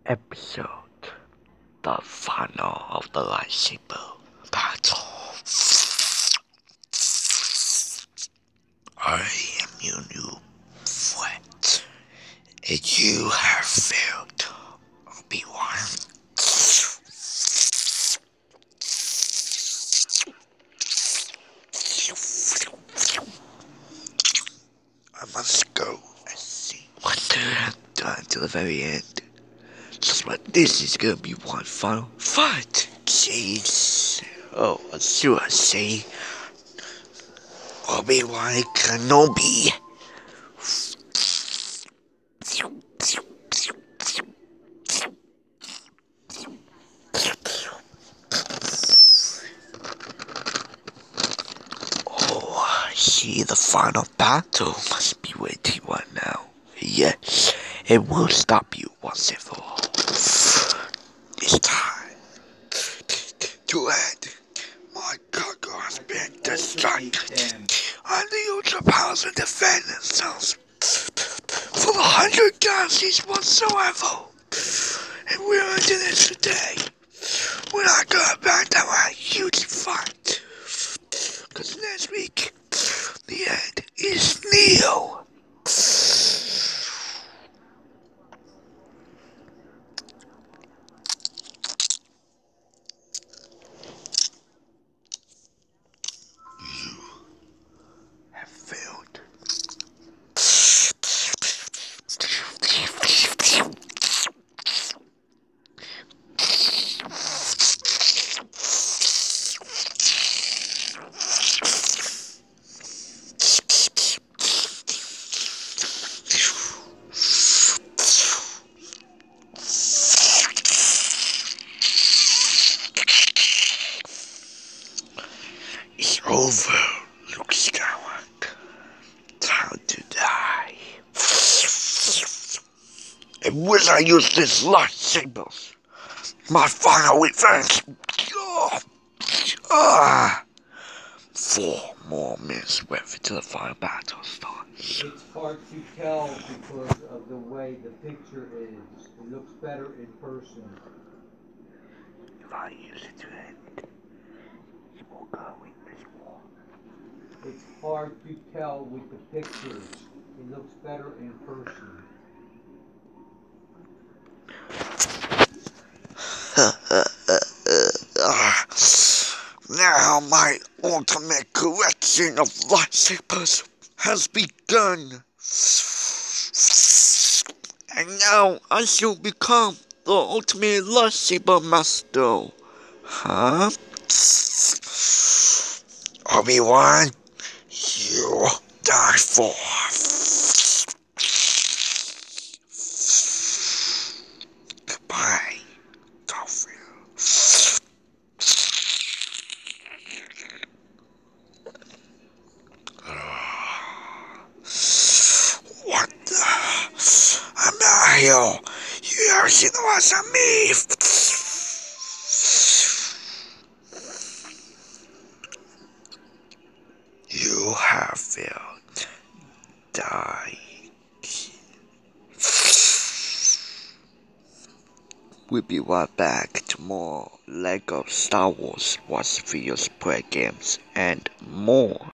episode, the final of the lightsaber battle. I am your new friend, and you have failed, Obi-Wan. I must go and see what they have done to the very end. But this is gonna be one final fight. Jeez. Oh, I see what I say. Obi-Wan Kenobi. Oh, I see the final battle must be waiting right now. Yes, it will stop you once and for all. It's time to end. My cargo has been distracted, and the ultra powers will defend themselves for 100 galaxies whatsoever. And we're into this today. We're not gonna back down a huge fight. Cause next week, the end is Neo. You have failed. It's over, Luke Skywalker. Time to die. And when I use this lightsaber, my final revenge. 4 more minutes left until the final battle starts. It's hard to tell because of the way the picture is. It looks better in person. If I use it to end, it will go in this war. It's hard to tell with the pictures. It looks better in person. Now my ultimate collection of lightsabers has begun. And now I shall become the ultimate lightsaber master. Huh? Obi-Wan, you die for. Goodbye, Garfield. What the? I'm not here. You ever seen the last of me? You have failed. Die. We'll be right back to more Lego Star Wars Watch Videos, Play Games, and more.